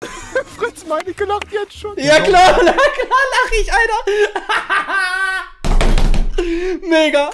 Fritz Meinecke lacht jetzt schon. Ja klar, na klar lach ich, Alter. Mega.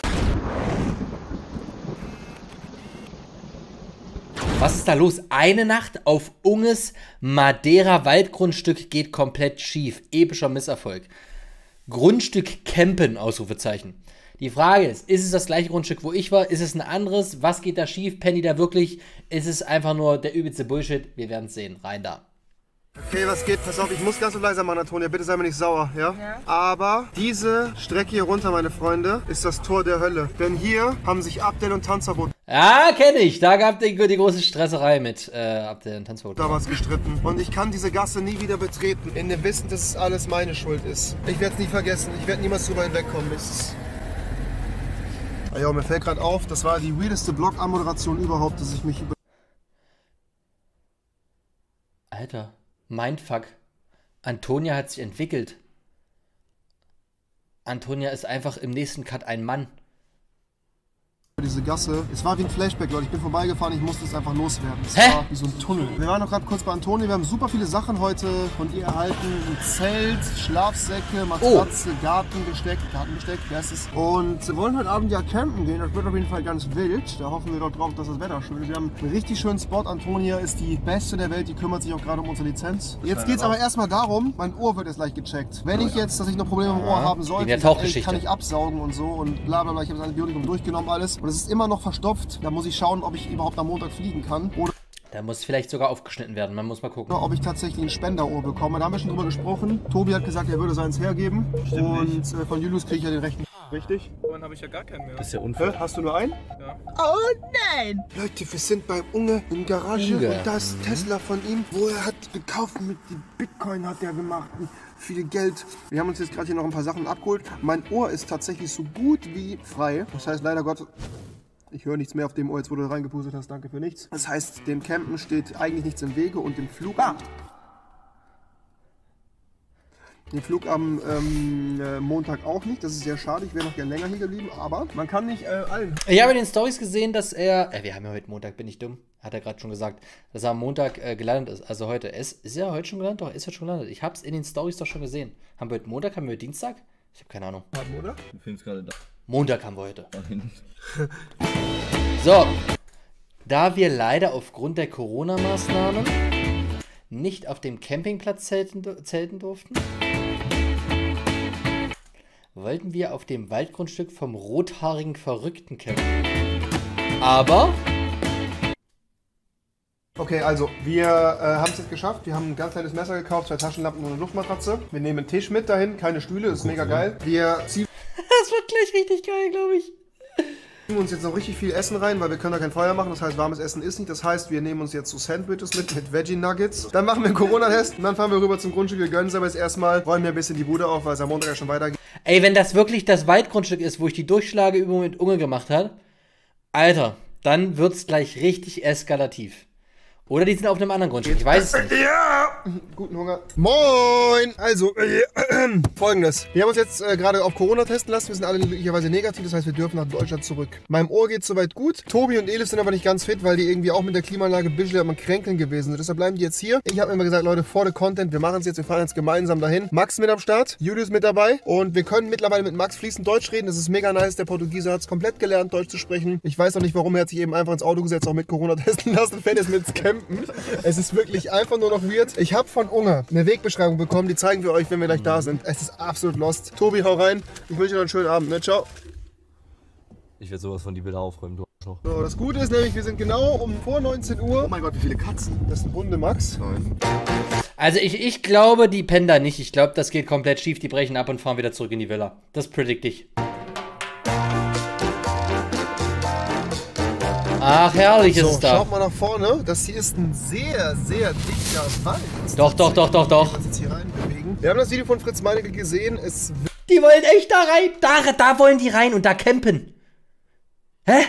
Was ist da los? Eine Nacht auf Unges Madeira Waldgrundstück geht komplett schief. Epischer Misserfolg. Grundstück campen, Ausrufezeichen. Die Frage ist es das gleiche Grundstück, wo ich war? Ist es ein anderes? Was geht da schief? Penny da wirklich? Ist es einfach nur der übelste Bullshit? Wir werden es sehen. Rein da. Okay, was geht? Pass auf, ich muss ganz so leiser machen, Antonia. Bitte sei mir nicht sauer, ja? Aber diese Strecke hier runter, meine Freunde, ist das Tor der Hölle. Denn hier haben sich Abdel und Tanzverbot Ja, kenne ich. Da gab es die große Stresserei mit Abdel und Tanzverbot. damals gestritten. Und ich kann diese Gasse nie wieder betreten. In dem Wissen, dass es alles meine Schuld ist. Ich werde es nie vergessen. Ich werde niemals drüber hinwegkommen. Ja, mir fällt gerade auf, das war die weirdeste Blog-Anmoderation überhaupt, dass ich mich über... Alter, Mindfuck. Antonia hat sich entwickelt. Antonia ist einfach im nächsten Cut ein Mann. Diese Gasse, es war wie ein Flashback, Leute. Ich bin vorbeigefahren, ich musste es einfach loswerden. Es Hä? war wie so ein Tunnel. Wir waren noch gerade kurz bei Antonia, wir haben super viele Sachen heute von ihr erhalten. Ein Zelt, Schlafsäcke, Matratze, Gartenbesteck, wie heißt es? Und wir wollen heute Abend ja campen gehen, das wird auf jeden Fall ganz wild. Da hoffen wir doch drauf, dass das Wetter schön ist. Wir haben einen richtig schönen Spot. Antonia ist die Beste der Welt, die kümmert sich auch gerade um unsere Lizenz. Jetzt geht es aber erstmal darum, mein Ohr wird jetzt gleich gecheckt. Wenn ich jetzt, dass ich noch Probleme im Ohr haben sollte, der Tauchgeschichte. kann ich absaugen und so und bla bla bla. Ich habe das Antibiotikum durchgenommen, alles. Und es ist immer noch verstopft. Da muss ich schauen, ob ich überhaupt am Montag fliegen kann. Oder Da muss vielleicht sogar aufgeschnitten werden. Man muss mal gucken. ob ich tatsächlich ein Spenderohr bekomme. Da haben wir schon drüber gesprochen. Tobi hat gesagt, er würde seins hergeben. Und von Julius kriege ich ja den rechten. Richtig? Dann habe ich ja gar keinen mehr. Das ist ja unfair. Hast du nur einen? Ja. Oh nein! Leute, wir sind bei Unge in der Garage. Unge. Und da ist Tesla von ihm, wo er hat gekauft mit dem Bitcoin hat er gemacht. Und viel Geld. Wir haben uns jetzt gerade hier noch ein paar Sachen abgeholt. Mein Ohr ist tatsächlich so gut wie frei. Das heißt leider Gott... Ich höre nichts mehr auf dem Ohr, jetzt wo du reingepustet hast, danke für nichts. Das heißt, dem Campen steht eigentlich nichts im Wege und dem Flug am Montag auch nicht. Das ist sehr schade, ich wäre noch gerne länger hier geblieben, aber man kann nicht allen. Ich habe in den Stories gesehen, dass er... wir haben ja heute Montag, bin ich dumm? Hat er gerade schon gesagt. Dass er am Montag gelandet ist. Also heute. Ist er heute schon gelandet? Doch, ist er schon gelandet. Ich habe es in den Stories doch schon gesehen. Haben wir heute Montag? Haben wir heute Dienstag? Ich habe keine Ahnung. Oder? Wir finden es gerade da. Montag haben wir heute. So, da wir leider aufgrund der Corona-Maßnahmen nicht auf dem Campingplatz zelten durften, wollten wir auf dem Waldgrundstück vom rothaarigen Verrückten campen. Aber... Okay, also wir haben es jetzt geschafft. Wir haben ein ganz kleines Messer gekauft, 2 Taschenlampen und eine Luftmatratze. Wir nehmen einen Tisch mit dahin, keine Stühle, ist mega geil. Wir ziehen Das wird gleich richtig geil, glaube ich. uns jetzt noch richtig viel Essen rein, weil wir können da kein Feuer machen. Das heißt, warmes Essen ist nicht. Das heißt, wir nehmen uns jetzt so Sandwiches mit Veggie Nuggets. Dann machen wir einen Corona-Test und dann fahren wir rüber zum Grundstück. Wir gönnen es aber jetzt erstmal, räumen wir ein bisschen die Bude auf, weil es am Montag ja schon weitergeht. Ey, wenn das wirklich das Waldgrundstück ist, wo ich die Durchschlageübung mit Unge gemacht habe, Alter, dann wird's gleich richtig eskalativ. Oder die sind auf einem anderen Grundstück, ich weiß es nicht. Ja! Guten Hunger. Moin! Also, folgendes. Wir haben uns jetzt gerade auf Corona testen lassen. Wir sind alle glücklicherweise negativ, das heißt, wir dürfen nach Deutschland zurück. Meinem Ohr geht es soweit gut. Tobi und Elif sind aber nicht ganz fit, weil die irgendwie auch mit der Klimaanlage ein bisschen am Kränkeln gewesen sind. Deshalb bleiben die jetzt hier. Ich habe immer gesagt, Leute, vor der Content, wir machen es jetzt, wir fahren jetzt gemeinsam dahin. Max mit am Start, Julius mit dabei und wir können mittlerweile mit Max fließend Deutsch reden. Das ist mega nice. Der Portugiese hat es komplett gelernt, Deutsch zu sprechen. Ich weiß noch nicht, warum. Er hat sich eben einfach ins Auto gesetzt, auch mit Corona testen lassen und fährt jetzt mit ins Campen. Es ist wirklich einfach nur noch weird. Ich habe von Unge eine Wegbeschreibung bekommen, die zeigen wir euch, wenn wir gleich da sind. Es ist absolut lost. Tobi, hau rein. Ich wünsche dir noch einen schönen Abend, ne? Ciao. Ich werde sowas von die Bilder aufräumen, du Arschloch. So, das Gute ist nämlich, wir sind genau um vor 19 Uhr. Oh mein Gott, wie viele Katzen. Das ist ein Bunde Max. Also ich glaube, die pennen da nicht. Ich glaube, das geht komplett schief. Die brechen ab und fahren wieder zurück in die Villa. Das predict ich. Ach, herrlich ist es da. Schaut mal nach vorne. Das hier ist ein sehr, sehr dichter Wald. Doch. Wir uns jetzt hier rein bewegen. Wir haben das Video von Fritz Meinecke gesehen. Die wollen echt da rein. Da wollen die rein und da campen. Hä?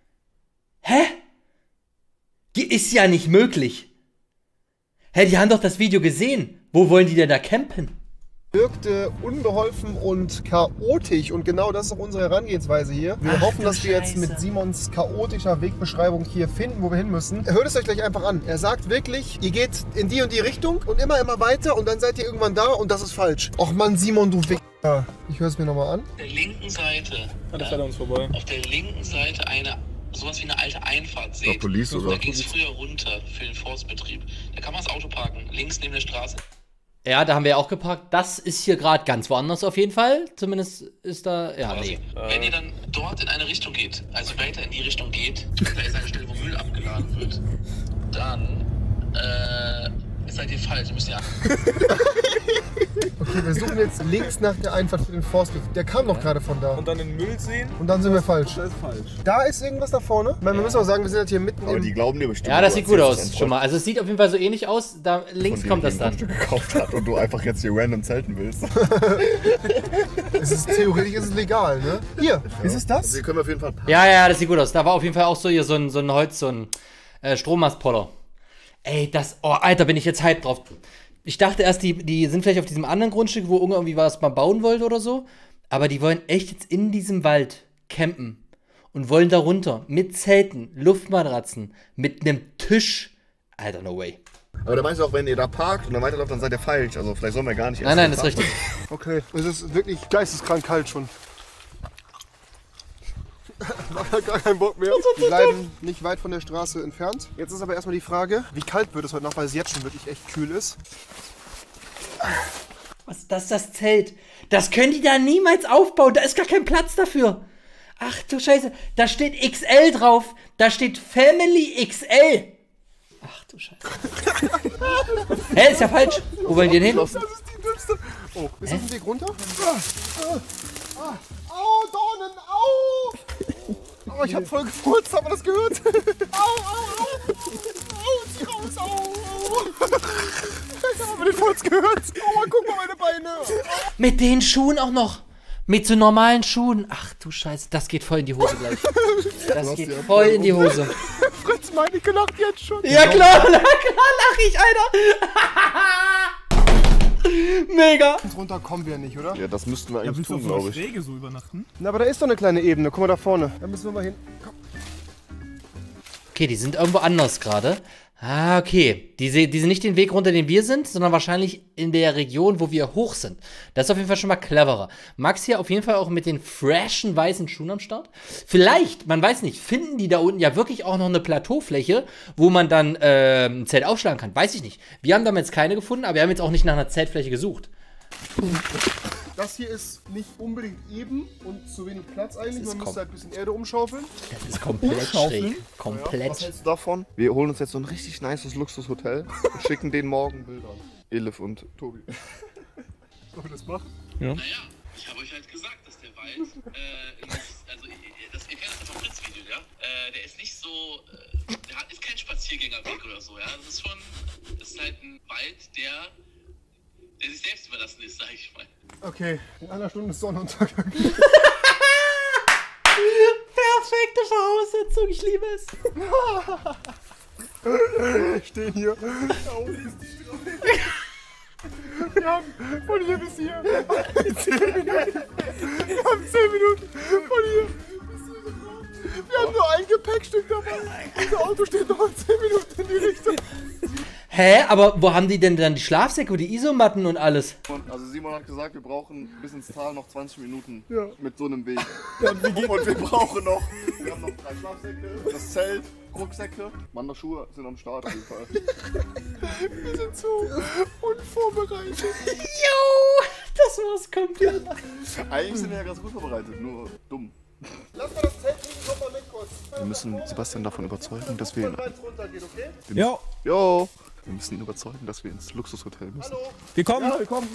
Ist ja nicht möglich. Hä, die haben doch das Video gesehen. Wo wollen die denn da campen? wirkte unbeholfen und chaotisch und genau das ist auch unsere Herangehensweise hier. Wir hoffen, dass wir jetzt mit Simons chaotischer Wegbeschreibung hier finden, wo wir hin müssen. Hört es euch gleich einfach an. Er sagt wirklich, ihr geht in die und die Richtung und immer weiter und dann seid ihr irgendwann da und das ist falsch. Och Mann, Simon, du Wichser. Ich höre es mir nochmal an. Auf der linken Seite, Das fährt an uns vorbei. auf der linken Seite sowas wie eine alte Einfahrt seht. Police oder? Da ging es früher runter für den Forstbetrieb. Da kann man das Auto parken, links neben der Straße. Ja, da haben wir ja auch geparkt. Das ist hier gerade ganz woanders auf jeden Fall. Zumindest ist da, ja, nee. Wenn ihr dann dort in eine Richtung geht, also weiter in die Richtung geht, da ist eine Stelle, wo Müll abgeladen wird, dann seid ihr falsch. Ihr müsst ja. Okay, wir suchen jetzt links nach der Einfahrt für den Forstbetrieb. Der kam doch gerade von da. Und dann den Müll sehen. Und dann sind wir falsch. Das ist falsch. Da ist irgendwas da vorne. Ich meine, wir müssen auch sagen, wir sind jetzt hier mitten Aber die im... glauben dir bestimmt. Ja, das du sieht gut erzählst aus es schon mal. Also es sieht auf jeden Fall so ähnlich aus. Da links von kommt dir, das die ein dann. Grundstück gekauft hat und du einfach jetzt hier random zelten willst. Theoretisch ist es legal, ne? Hier, ist es das? Also hier können wir auf jeden Fall Ja, das sieht gut aus. Da war auf jeden Fall auch so hier so ein Holz, so ein Strommastpoller. Ey, oh, Alter, bin ich jetzt hyped drauf. Ich dachte erst, die sind vielleicht auf diesem anderen Grundstück, wo irgendwie was mal bauen wollte oder so. Aber die wollen echt jetzt in diesem Wald campen. Und wollen da runter. Mit Zelten, Luftmatratzen, mit einem Tisch. Alter, no way. Aber da meinst du auch, wenn ihr da parkt und dann weiterläuft, dann seid ihr falsch. Also vielleicht sollen wir gar nicht Nein, das ist richtig. Okay, es ist wirklich geisteskrank kalt schon. Mach halt gar keinen Bock mehr. Wir bleiben nicht weit von der Straße entfernt. Jetzt ist aber erstmal die Frage, wie kalt wird es heute Nacht, weil es jetzt schon wirklich echt kühl ist. Was ist das Zelt? Das können die da niemals aufbauen. Da ist gar kein Platz dafür. Ach du Scheiße. Da steht XL drauf. Da steht Family XL. Ach du Scheiße. Hä, ist ja falsch. Wo wollen die denn hin? Das ist die dümmste. Oh, ist das ein Weg runter? Au, Dornen, au! Oh, ich hab voll gefurzt, haben wir das gehört? Au! Zieh raus, au! Haben wir den Furz gehört? Aua, guck mal meine Beine! Mit den Schuhen auch noch. Mit so normalen Schuhen. Ach du Scheiße, das geht voll in die Hose gleich. Das geht voll in die Hose. Fritz Meinecke lacht jetzt schon. Ja klar, lach ich, Alter. Mega. Runter kommen wir nicht, oder? Ja, das müssten wir Ja, eigentlich willst du auf tun, so einer glaube ich. Schräge so übernachten? Na, aber da ist doch eine kleine Ebene. Guck mal da vorne. Da müssen wir mal hin. Komm. Okay, die sind irgendwo anders gerade. Ah, okay. Die sind nicht den Weg runter, den wir sind, sondern wahrscheinlich in der Region, wo wir hoch sind. Das ist auf jeden Fall schon mal cleverer. Max hier auf jeden Fall auch mit den freshen weißen Schuhen am Start. Vielleicht, man weiß nicht, finden die da unten ja wirklich auch noch eine Plateaufläche, wo man dann ein Zelt aufschlagen kann. Weiß ich nicht. Wir haben damals keine gefunden, aber wir haben jetzt auch nicht nach einer Zeltfläche gesucht. Das hier ist nicht unbedingt eben und zu wenig Platz eigentlich. ist Man müsste halt ein bisschen Erde umschaufeln. Das ist komplett schräg. Was Komplett. hältst du davon? Wir holen uns jetzt so ein richtig nices Luxushotel und schicken denen morgen Bilder. Elif und Tobi. Sollen wir das machen? Naja, ich habe euch halt gesagt, dass der Wald, nicht, also ihr kennt das vom Fritz-Video, ja? Der ist nicht so, ist kein Spaziergängerweg oder so, ja? Das ist halt ein Wald, der sich selbst überlassen ist, sag ich mal. Okay, in einer Stunde ist Sonnenuntergang. Perfekte Voraussetzung, ich liebe es. Stehen hier. Da oben ist die Straße. Wir haben von hier bis hier 10 Minuten. Wir haben 10 Minuten von hier bis hier. Wir haben nur ein Gepäckstück dabei. Unser Auto steht noch 10 Minuten in die Richtung. Hä? Aber wo haben die denn dann die Schlafsäcke und die Isomatten und alles? Also Simon hat gesagt, wir brauchen bis ins Tal noch 20 Minuten Ja. mit so einem Weg. Und wir brauchen noch, wir haben noch 3 Schlafsäcke, das Zelt, Rucksäcke, Wanderschuhe sind am Start auf jeden Fall. Wir sind so unvorbereitet. Jo, das war's komplett. Eigentlich sind wir ja ganz gut vorbereitet, nur dumm. Lass mal das Zelt liegen, komm mal mit kurz. Wir müssen Sebastian davon überzeugen, dass wir Wenn es runtergeht, okay? Ja, wir müssen ihn überzeugen, dass wir ins Luxushotel müssen. Hallo? wir kommen. Ja, willkommen.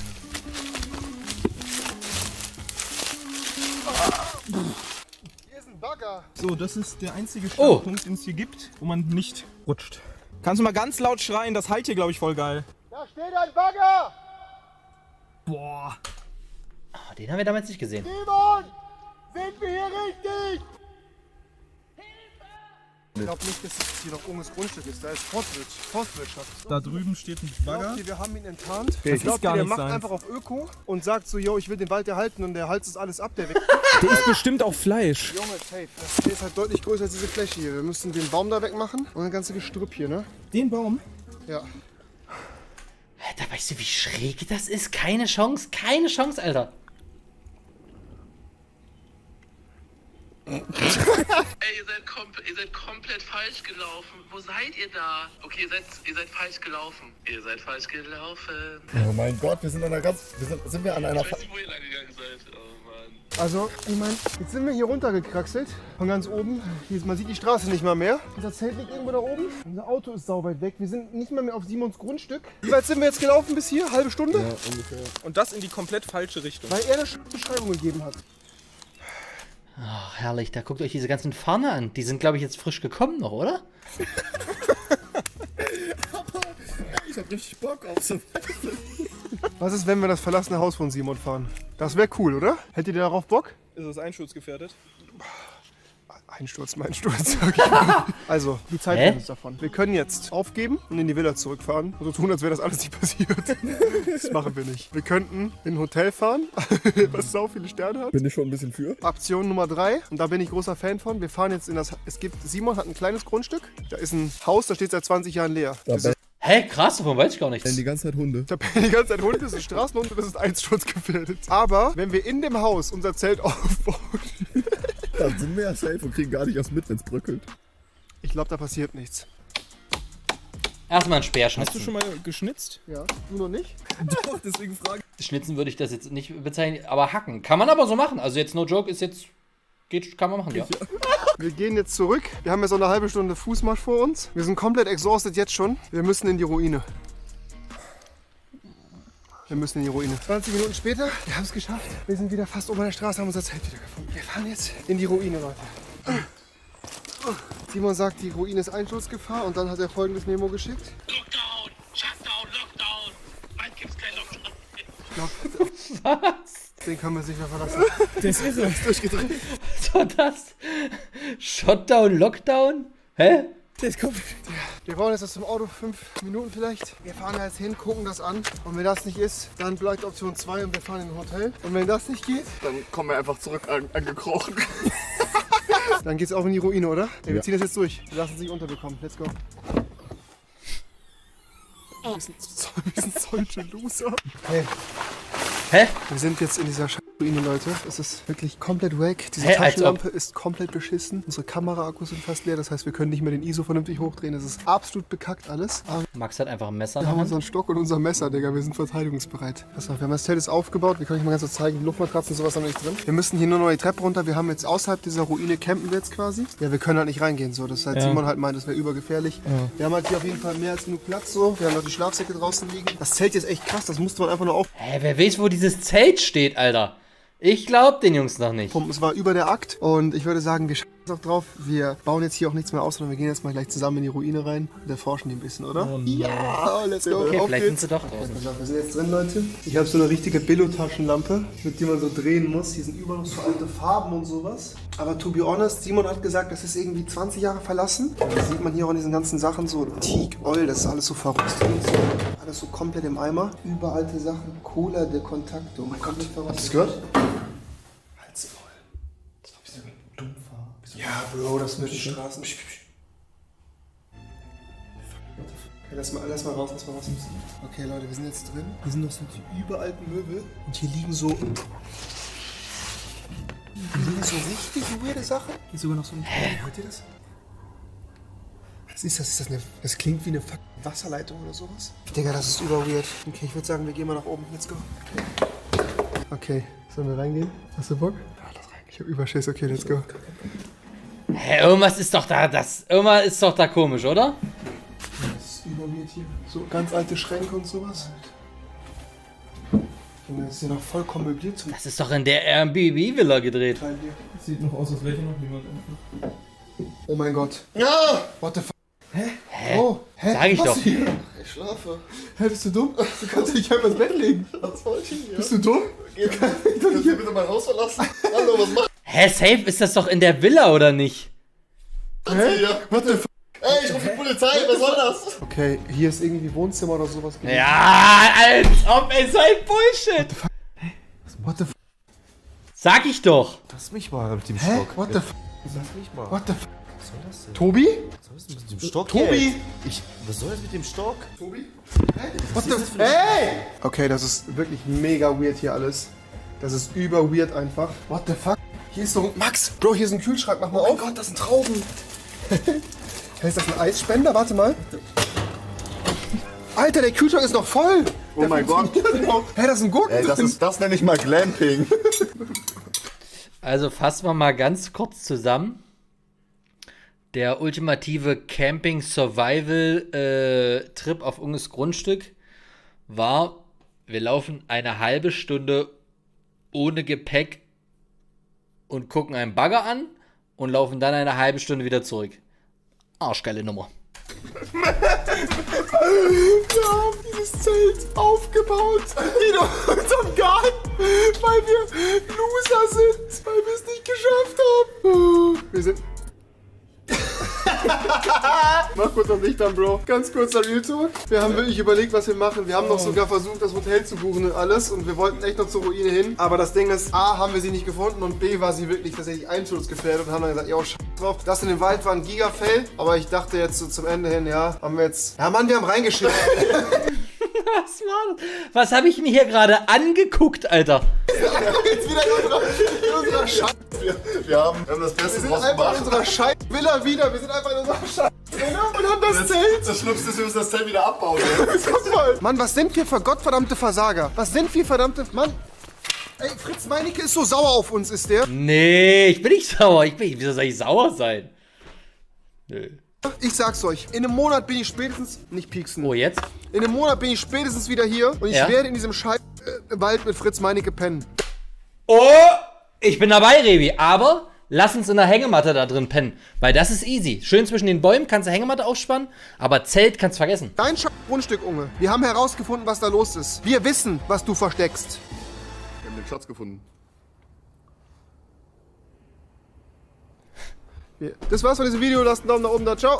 Hier ist ein Bagger. So, das ist der einzige Standpunkt, den es hier gibt, wo man nicht rutscht. Kannst du mal ganz laut schreien? Das halt hier, glaube ich, voll geil. Da steht ein Bagger. Boah. Oh, den haben wir damals nicht gesehen. Simon, sind wir hier richtig? Ich glaube nicht, dass das hier noch Unges Grundstück ist. Da ist Forstwirtschaft. Da drüben steht ein Bagger. Glaubt ihr, wir haben ihn enttarnt? Das Ich glaube, ist gar der nicht macht sein. einfach auf Öko und sagt so, yo, ich will den Wald erhalten und der haltet es alles ab, der weg. Der ist bestimmt auch Fleisch. Junge, safe. Der ist halt deutlich größer als diese Fläche hier. Wir müssen den Baum da wegmachen und das ganze Gestrüpp hier, ne? Den Baum? Ja. Alter, weißt du, wie schräg das ist? Keine Chance, Alter. Ey, ihr seid komplett falsch gelaufen. Wo seid ihr da? Okay, ihr seid falsch gelaufen. Ihr seid falsch gelaufen. Oh mein Gott, wir sind an einer sind wir an einer... Ich weiß nicht, wo ihr lang gegangen seid. Oh Mann. Also, ich meine, jetzt sind wir hier runtergekraxelt. Von ganz oben. Hier, man sieht die Straße nicht mal mehr. Unser Zelt liegt irgendwo da oben. Unser Auto ist sauweit weg. Wir sind nicht mal mehr auf Simons Grundstück. Wie weit sind wir jetzt gelaufen bis hier? Halbe Stunde? Ja, ungefähr. Und das in die komplett falsche Richtung. Weil er eine Beschreibung gegeben hat. Ach, herrlich, da guckt euch diese ganzen Farne an. Die sind, glaube ich, jetzt frisch gekommen noch, oder? Ich hab richtig Bock auf so... Was ist, wenn wir das verlassene Haus von Simon fahren? Das wäre cool, oder? Hättet ihr darauf Bock? Ist es einschutzgefährdet? Einsturz, mein Sturz, sag ich mal. Also, die Zeit Hä? ist uns davon. Wir können jetzt aufgeben und in die Villa zurückfahren und so tun, als wäre das alles nicht passiert. Das machen wir nicht. Wir könnten in ein Hotel fahren, was sau viele Sterne hat. Bin ich schon ein bisschen für? Option Nummer 3, und da bin ich großer Fan von. Wir fahren jetzt in das... Simon hat ein kleines Grundstück. Da ist ein Haus, das steht seit 20 Jahren leer. Das ist, Hä, krass, davon weiß ich gar nichts. Die ganze Zeit Hunde. da bellen die ganze Zeit Hunde, das ist Straßenhunde, das ist einsturzgefährdet. Aber wenn wir in dem Haus unser Zelt aufbauen... Dann sind wir ja safe und kriegen gar nicht erst mit, wenn es bröckelt. Ich glaube, da passiert nichts. Erstmal ein Speer Hast du schnitzen. schon mal geschnitzt? Ja, du noch nicht? Doch, deswegen frage Schnitzen würde ich das jetzt nicht bezeichnen, aber hacken. Kann man aber so machen. Also jetzt no joke ist jetzt... kann man machen, ja. Wir gehen jetzt zurück. Wir haben jetzt noch eine halbe Stunde Fußmarsch vor uns. Wir sind komplett exhausted jetzt schon. Wir müssen in die Ruine. 20 Minuten später, wir haben es geschafft. Wir sind wieder fast oben an der Straße, haben unser Zelt wieder gefunden. Wir fahren jetzt in die Ruine, Leute. Simon sagt, die Ruine ist Einschutzgefahr und dann hat er folgendes Memo geschickt. Lockdown! Shutdown! Lockdown! Bald gibt's kein Lockdown. Was? Den können wir sicher verlassen. Der ist irre. Durchgedreht. So das? Shutdown, Lockdown? Hä? Der ist komplett... Wir brauchen jetzt aus dem Auto 5 Minuten vielleicht. Wir fahren da jetzt hin, gucken das an. Und wenn das nicht ist, dann bleibt Option 2 und wir fahren in ein Hotel. Und wenn das nicht geht, Dann kommen wir einfach zurück angekrochen. dann geht's auch in die Ruine, oder? Ja, wir Ja. ziehen das jetzt durch. Wir lassen es nicht unterbekommen. Let's go. Wir sind solche Loser. Hey, Hä? wir sind jetzt in dieser Ruine, Leute. Es ist wirklich komplett wack. Diese Hä, als Taschenlampe ist komplett beschissen. Unsere Kameraakkus sind fast leer. Das heißt, wir können nicht mehr den ISO vernünftig hochdrehen. Es ist absolut bekackt alles. Aber Max hat einfach ein Messer in wir der haben Hand. unseren Stock und unser Messer, Digga. Wir sind verteidigungsbereit. Pass auf, wir haben das Zelt jetzt aufgebaut. Wir können euch mal ganz kurz zeigen. Die Luftmatratzen und sowas haben wir nicht drin. Wir müssen hier nur noch die Treppe runter. Wir haben jetzt außerhalb dieser Ruine campen wir jetzt quasi. Ja, wir können halt nicht reingehen. So. Das ist halt Simon halt meint, das wäre übergefährlich. Wir haben halt hier auf jeden Fall mehr als genug Platz. So. Wir haben noch die Schlafsäcke draußen liegen. Das Zelt hier ist echt krass. Das musste man einfach nur aufpumpen. Hä, wer weiß, wo dieses Zelt steht, Alter? Ich glaub den Jungs noch nicht. Es war über der Akt. Und ich würde sagen, wir auch drauf. Wir bauen jetzt hier auch nichts mehr aus, sondern wir gehen jetzt mal gleich zusammen in die Ruine rein und erforschen die ein bisschen, oder? Oh, ja, let's go. Okay, Auf vielleicht geht's. sind sie doch draußen. Pass auf, wir sind jetzt drin, Leute. Ich habe so eine richtige Billo-Taschenlampe, mit der man so drehen muss. Hier sind überall noch so alte Farben und sowas. Aber to be honest, Simon hat gesagt, das ist irgendwie 20 Jahre verlassen. Das sieht man hier auch in diesen ganzen Sachen, so Teak, Oil, das ist alles so verrostet und so. Alles so komplett im Eimer. Überalte Sachen, Cola de Contacto. Oh mein Gott, habt ihr das gehört? Halt's voll. Das war ein bisschen dumpfer. Ja, Bro, das mit den Straßen. Okay, lass mal raus. Okay, Leute, wir sind jetzt drin. Hier sind noch so die überalten Möbel. Und hier liegen so richtig weirde Sachen. Hier ist sogar noch so ein... Hört ihr das? Was ist das? Das klingt wie eine Wasserleitung oder sowas. Digga, das ist überweird. Okay, ich würde sagen, wir gehen mal nach oben. Let's go. Okay, sollen wir reingehen? Hast du Bock? Ja, lass rein. Ich hab Überschiss. Okay, let's go. Hä, irgendwas ist doch da komisch, oder? Das ist überweird hier. So ganz alte Schränke und sowas. Junge, das ist ja noch vollkommen möbliert zum Das ist doch in der Airbnb-Villa gedreht. Teil hier. Sieht noch aus, als wäre hier noch niemand einfach. Oh mein Gott. Ja! What the fuck? Hä? Oh, hä? Sag ich Was doch. Hier? Ich schlafe. Hä, bist du dumm? Du kannst dich einfach ins Bett legen. Was wollte ich hier? Bist du dumm? Können Sie bitte mein Haus verlassen? Hallo, was macht Hä, safe ist das doch in der Villa, oder nicht? Hä? What the f***? Ey, ich rufe die Polizei, was soll das? Okay, hier ist irgendwie Wohnzimmer oder sowas. Ja, als ob es so ein Bullshit. What the f***? Sag ich doch. Lass mich mal mit dem Hä? Stock. What the f***? Lass mich mal. What the f***? Was soll das denn? Tobi? Was soll das mit dem Stock Tobi? jetzt? Was soll das mit dem Stock? Tobi? What the f***? Hey! Okay, das ist wirklich mega weird hier alles. Das ist über weird einfach. What the fuck? Hier ist so ein... Max! Bro, hier ist ein Kühlschrank, mach mal auf. Oh Gott, das sind Trauben. Hey, ist das ein Eisspender? Warte mal. Alter, der Kühlschrank ist noch voll. Oh mein Gott. Hey, das sind Gurken Ey, drin. das nenne ich mal Glamping. Also fassen wir mal ganz kurz zusammen. Der ultimative Camping-Survival-Trip auf Unges Grundstück war, wir laufen eine halbe Stunde ohne Gepäck und gucken einen Bagger an und laufen dann eine halbe Stunde wieder zurück. Arschgeile Nummer. Wir haben dieses Zelt aufgebaut in unserem Garten, weil wir Loser sind, weil wir es nicht geschafft haben. Wir sind... Mach kurz das Licht an, Bro. Ganz kurzer Real Talk. Wir haben wirklich überlegt, was wir machen. Wir haben noch sogar versucht, das Hotel zu buchen und alles. Und wir wollten echt noch zur Ruine hin. Aber das Ding ist, A, haben wir sie nicht gefunden und B, war sie wirklich tatsächlich einsturzgefährdet und haben dann gesagt, ja, scheiß drauf. Das in dem Wald war ein Giga-Fail. Aber ich dachte jetzt so zum Ende hin, ja, haben wir jetzt... Ja, Mann, wir haben reingeschickt. Was war das? Was habe ich mir hier gerade angeguckt, Alter? Jetzt wieder in unserer Scheiße. Wir haben das Beste Wir sind draus einfach in gemacht. unserer Scheiß-Villa wieder. Wir sind einfach in unserer Scheiß-Villa und haben das Zelt. Das Schlimmste ist, wir müssen das Zelt wieder abbauen. Guck mal. Mann, was sind wir für gottverdammte Versager? Was sind wir verdammte... Mann. Ey, Fritz Meinecke ist so sauer auf uns, ist der. Nee, ich bin nicht sauer. Wieso soll ich sauer sein? Nö. Ich sag's euch, in einem Monat bin ich spätestens... Nicht pieksen. Oh, jetzt? In einem Monat bin ich spätestens wieder hier und ich Ja? werde in diesem Scheiß-Wald mit Fritz Meinecke pennen. Oh, ich bin dabei, Revi. Aber lass uns in der Hängematte da drin pennen. Weil das ist easy. Schön zwischen den Bäumen kannst du Hängematte aufspannen, aber Zelt kannst du vergessen. Dein Grundstück, Unge. Wir haben herausgefunden, was da los ist. Wir wissen, was du versteckst. Wir haben den Schatz gefunden. Das war's von diesem Video. Lasst einen Daumen nach oben da. Ciao.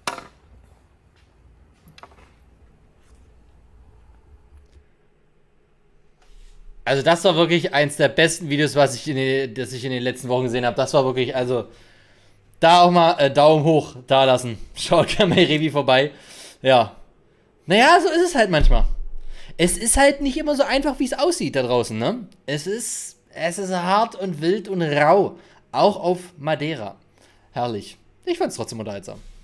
Also das war wirklich eins der besten Videos, das ich in den letzten Wochen gesehen habe. Das war wirklich, also da auch mal Daumen hoch da lassen. Schaut gerne mal Revi vorbei. Ja. Naja, so ist es halt manchmal. Es ist halt nicht immer so einfach, wie es aussieht da draußen, ne? Es ist hart und wild und rau. Auch auf Madeira. Herrlich. Ich fand's trotzdem unterhaltsam.